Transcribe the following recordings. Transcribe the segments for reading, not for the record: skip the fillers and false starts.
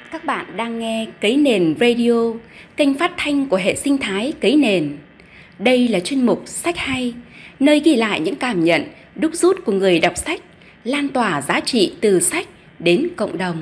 Các bạn đang nghe Cấy Nền Radio, kênh phát thanh của hệ sinh thái Cấy Nền. Đây là chuyên mục Sách Hay, nơi ghi lại những cảm nhận, đúc rút của người đọc sách, lan tỏa giá trị từ sách đến cộng đồng.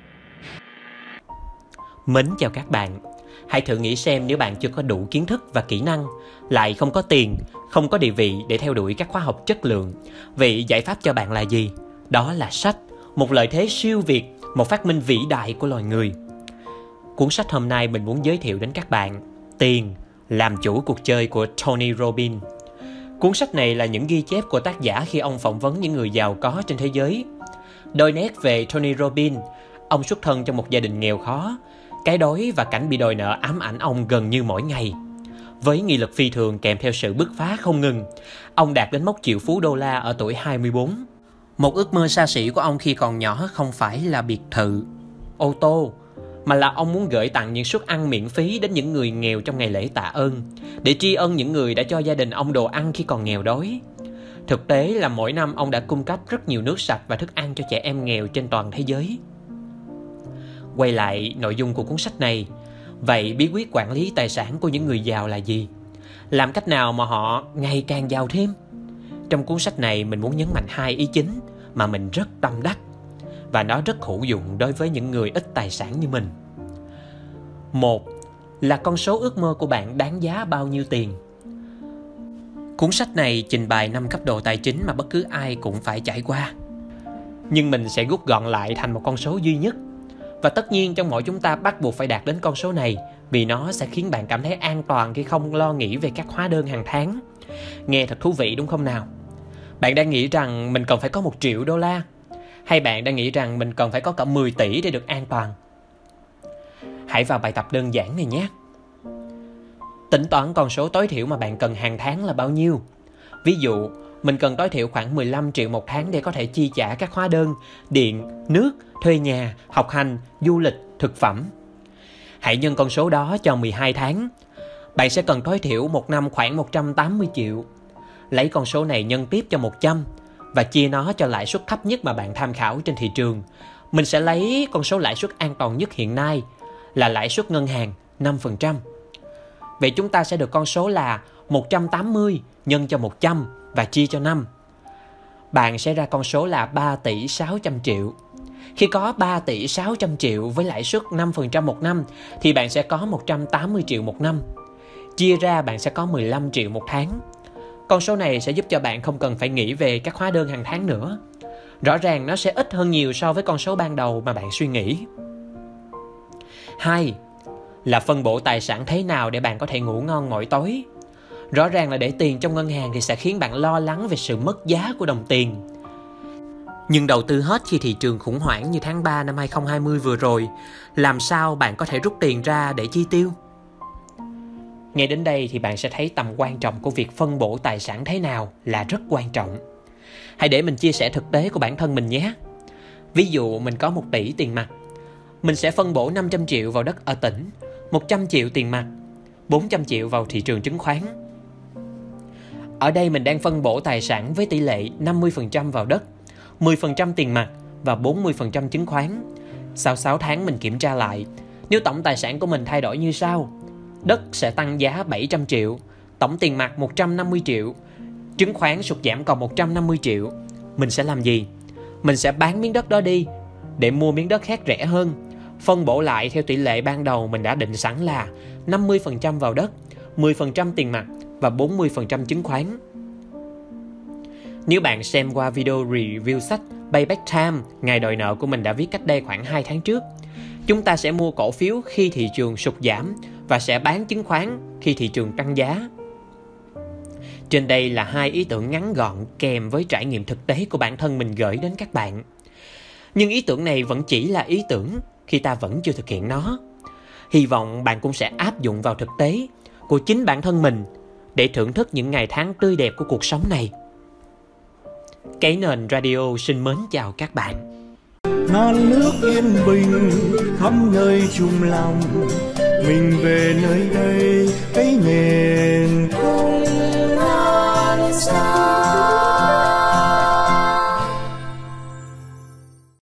Mến chào các bạn. Hãy thử nghĩ xem nếu bạn chưa có đủ kiến thức và kỹ năng, lại không có tiền, không có địa vị để theo đuổi các khóa học chất lượng, vậy giải pháp cho bạn là gì? Đó là sách, một lợi thế siêu việt, một phát minh vĩ đại của loài người. Cuốn sách hôm nay mình muốn giới thiệu đến các bạn Tiền, làm chủ cuộc chơi của Tony Robbins. Cuốn sách này là những ghi chép của tác giả khi ông phỏng vấn những người giàu có trên thế giới. Đôi nét về Tony Robbins, ông xuất thân trong một gia đình nghèo khó, cái đói và cảnh bị đòi nợ ám ảnh ông gần như mỗi ngày. Với nghị lực phi thường kèm theo sự bứt phá không ngừng, ông đạt đến mốc triệu phú đô la ở tuổi 24. Một ước mơ xa xỉ của ông khi còn nhỏ không phải là biệt thự, ô tô, mà là ông muốn gửi tặng những suất ăn miễn phí đến những người nghèo trong ngày lễ tạ ơn, để tri ân những người đã cho gia đình ông đồ ăn khi còn nghèo đói. Thực tế là mỗi năm ông đã cung cấp rất nhiều nước sạch và thức ăn cho trẻ em nghèo trên toàn thế giới. Quay lại nội dung của cuốn sách này, vậy bí quyết quản lý tài sản của những người giàu là gì? Làm cách nào mà họ ngày càng giàu thêm? Trong cuốn sách này mình muốn nhấn mạnh hai ý chính mà mình rất tâm đắc, và nó rất hữu dụng đối với những người ít tài sản như mình. Một là con số ước mơ của bạn đáng giá bao nhiêu tiền. Cuốn sách này trình bày 5 cấp độ tài chính mà bất cứ ai cũng phải trải qua, nhưng mình sẽ rút gọn lại thành một con số duy nhất. Và tất nhiên trong mỗi chúng ta bắt buộc phải đạt đến con số này, vì nó sẽ khiến bạn cảm thấy an toàn khi không lo nghĩ về các hóa đơn hàng tháng. Nghe thật thú vị đúng không nào? Bạn đang nghĩ rằng mình cần phải có 1 triệu đô la, hay bạn đang nghĩ rằng mình cần phải có cả 10 tỷ để được an toàn? Hãy vào bài tập đơn giản này nhé. Tính toán con số tối thiểu mà bạn cần hàng tháng là bao nhiêu. Ví dụ, mình cần tối thiểu khoảng 15 triệu một tháng để có thể chi trả các hóa đơn, điện, nước, thuê nhà, học hành, du lịch, thực phẩm. Hãy nhân con số đó cho 12 tháng. Bạn sẽ cần tối thiểu một năm khoảng 180 triệu. Lấy con số này nhân tiếp cho 100 và chia nó cho lãi suất thấp nhất mà bạn tham khảo trên thị trường. Mình sẽ lấy con số lãi suất an toàn nhất hiện nay là lãi suất ngân hàng 5%. Vậy chúng ta sẽ được con số là 180 nhân cho 100 và chia cho 5. Bạn sẽ ra con số là 3 tỷ 600 triệu. Khi có 3 tỷ 600 triệu với lãi suất 5% một năm thì bạn sẽ có 180 triệu một năm. Chia ra bạn sẽ có 15 triệu một tháng. Con số này sẽ giúp cho bạn không cần phải nghĩ về các hóa đơn hàng tháng nữa. Rõ ràng nó sẽ ít hơn nhiều so với con số ban đầu mà bạn suy nghĩ. 2. Là phân bổ tài sản thế nào để bạn có thể ngủ ngon mỗi tối. Rõ ràng là để tiền trong ngân hàng thì sẽ khiến bạn lo lắng về sự mất giá của đồng tiền. Nhưng đầu tư hết khi thị trường khủng hoảng như tháng 3 năm 2020 vừa rồi, làm sao bạn có thể rút tiền ra để chi tiêu? Nghe đến đây thì bạn sẽ thấy tầm quan trọng của việc phân bổ tài sản thế nào là rất quan trọng. Hãy để mình chia sẻ thực tế của bản thân mình nhé. Ví dụ mình có 1 tỷ tiền mặt. Mình sẽ phân bổ 500 triệu vào đất ở tỉnh, 100 triệu tiền mặt, 400 triệu vào thị trường chứng khoán. Ở đây mình đang phân bổ tài sản với tỷ lệ 50% vào đất, 10% tiền mặt và 40% chứng khoán. Sau 6 tháng mình kiểm tra lại, nếu tổng tài sản của mình thay đổi như sau: đất sẽ tăng giá 700 triệu, tổng tiền mặt 150 triệu, chứng khoán sụt giảm còn 150 triệu. Mình sẽ làm gì? Mình sẽ bán miếng đất đó đi để mua miếng đất khác rẻ hơn, phân bổ lại theo tỷ lệ ban đầu mình đã định sẵn là 50% vào đất, 10% tiền mặt và 40% chứng khoán. Nếu bạn xem qua video review sách Payback Time, ngày đòi nợ của mình đã viết cách đây khoảng 2 tháng trước, chúng ta sẽ mua cổ phiếu khi thị trường sụt giảm và sẽ bán chứng khoán khi thị trường tăng giá. Trên đây là 2 ý tưởng ngắn gọn kèm với trải nghiệm thực tế của bản thân mình gửi đến các bạn. Nhưng ý tưởng này vẫn chỉ là ý tưởng khi ta vẫn chưa thực hiện nó. Hy vọng bạn cũng sẽ áp dụng vào thực tế của chính bản thân mình để thưởng thức những ngày tháng tươi đẹp của cuộc sống này. Cấy Nền Radio xin mến chào các bạn. Non nước yên bình khắp nơi chung lòng, mình về nơi đây Cấy Nền không non xa.